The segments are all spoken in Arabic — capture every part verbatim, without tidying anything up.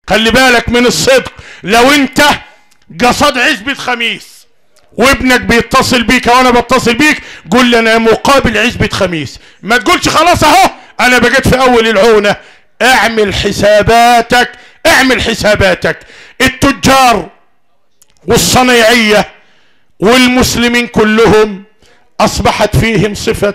خلي بالك من الصدق. لو انت قصد عزبة خميس وابنك بيتصل بيك وانا بتصل بيك، قول لي انا مقابل عزبة خميس، ما تقولش خلاص اهو انا بقيت في اول العونة. اعمل حساباتك، اعمل حساباتك. التجار والصنايعية والمسلمين كلهم اصبحت فيهم صفة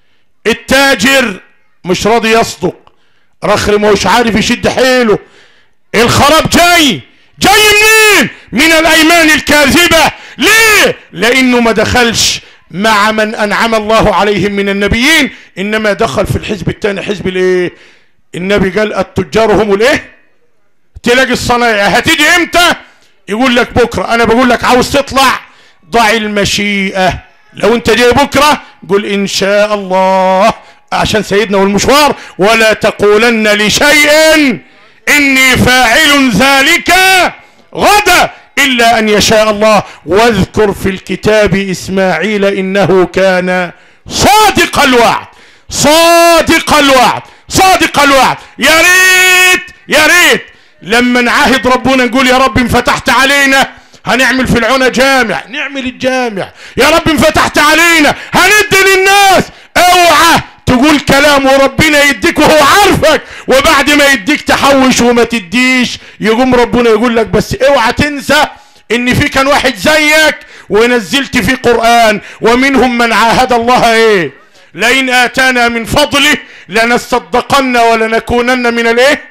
التاجر مش راضي يصدق، رخر مش عارف يشد حيله. الخراب جاي جاي منين؟ من الايمان الكاذبة. ليه؟ لانه ما دخلش مع من انعم الله عليهم من النبيين، انما دخل في الحزب الثاني، حزب الايه؟ النبي قال التجار هم الايه؟ تلاقي الصنايع هتيجي امتى؟ يقول لك بكره. انا بقول لك عاوز تطلع ضع المشيئة. لو انت جاي بكره قل ان شاء الله عشان سيدنا والمشوار. ولا تقولن لشيء اني فاعل ذلك غدا الا ان يشاء الله. واذكر في الكتاب اسماعيل انه كان صادق الوعد، صادق الوعد، صادق الوعد. يا ريت يا ريت لما نعاهد ربنا نقول يا رب ان فتحت علينا هنعمل في العونة جامع، نعمل الجامع. يا رب ان فتحت علينا هندي للناس. اوعى تقول كلام وربنا يديك وهو عارفك، وبعد ما يديك تحوش وما تديش. يقوم ربنا يقول لك بس اوعى تنسى ان في كان واحد زيك ونزلت في قرآن ومنهم من عاهد الله ايه؟ لئن اتانا من فضله لنصدقن ولنكونن من الايه؟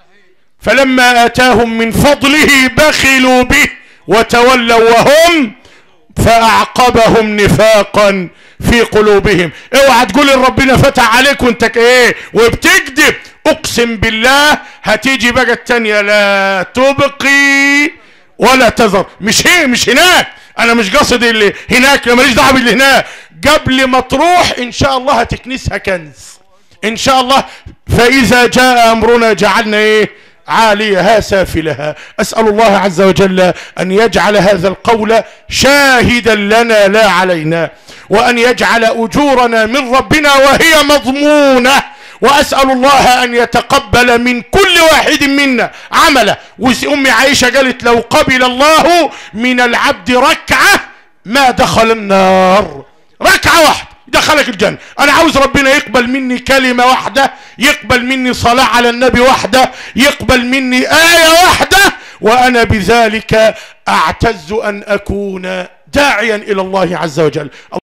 فلما اتاهم من فضله بخلوا به وتولوا وهم فاعقبهم نفاقا في قلوبهم. اوعى تقول ان ربنا فتح عليك وانت ايه وبتكذب. اقسم بالله هتيجي بقى التانية لا تبقي ولا تذر. مش هي مش هناك، انا مش قصد اللي هناك، ماليش دعوه باللي هناك. قبل ما تروح ان شاء الله هتكنسها كنز ان شاء الله. فاذا جاء امرنا جعلنا ايه؟ عاليها سافلها. أسأل الله عز وجل أن يجعل هذا القول شاهدا لنا لا علينا، وأن يجعل أجورنا من ربنا وهي مضمونة. وأسأل الله أن يتقبل من كل واحد منا عمله. وأم عائشة قالت لو قبل الله من العبد ركعة ما دخل النار. ركعة واحدة دخلك الجنة. انا عاوز ربنا يقبل مني كلمة واحدة، يقبل مني صلاة على النبي واحدة، يقبل مني آية واحدة، وانا بذلك اعتز ان اكون داعيا الى الله عز وجل.